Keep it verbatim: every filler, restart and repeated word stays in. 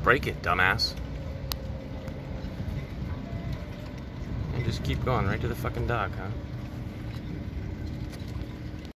break it, dumbass. And just keep going right to the fucking dock, huh?